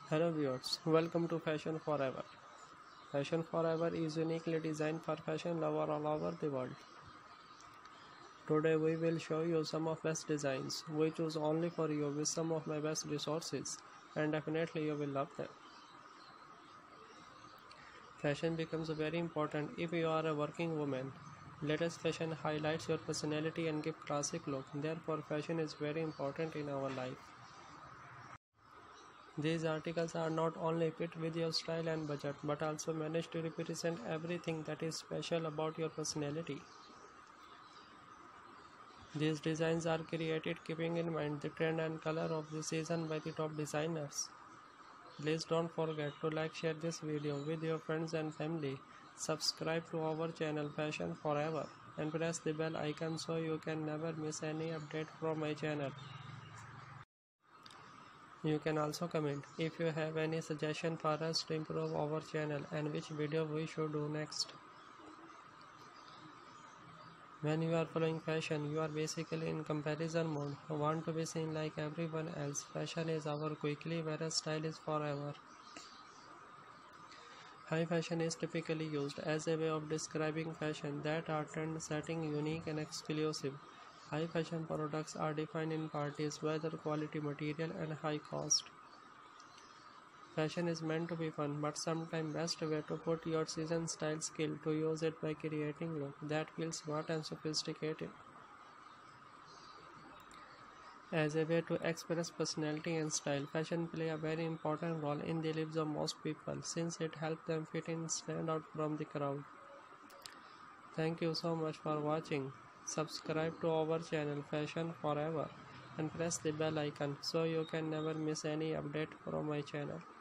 Hello viewers, welcome to Fashion Forever. Fashion Forever is uniquely designed for fashion lovers all over the world. Today we will show you some of best designs we choose only for you with some of my best resources, and definitely you will love them. Fashion becomes very important if you are a working woman. Latest fashion highlights your personality and gives classic look. Therefore fashion is very important in our life. These articles are not only fit with your style and budget, but also manage to represent everything that is special about your personality. These designs are created keeping in mind the trend and color of the season by the top designers. Please don't forget to like, share this video with your friends and family. Subscribe to our channel Fashion Forever and press the bell icon so you can never miss any update from my channel. You can also comment if you have any suggestion for us to improve our channel and which video we should do next. When you are following fashion, you are basically in comparison mode. Want to be seen like everyone else. Fashion is our quickly, whereas style is forever. High fashion is typically used as a way of describing fashion that are trend-setting, unique and exclusive. High fashion products are defined in parties, whether quality material and high cost. Fashion is meant to be fun, but sometimes best way to put your season style skill to use it by creating look that feels smart and sophisticated. As a way to express personality and style, fashion play a very important role in the lives of most people since it helps them fit in and stand out from the crowd. Thank you so much for watching. Subscribe to our channel Fashion Forever and press the bell icon so you can never miss any update from my channel.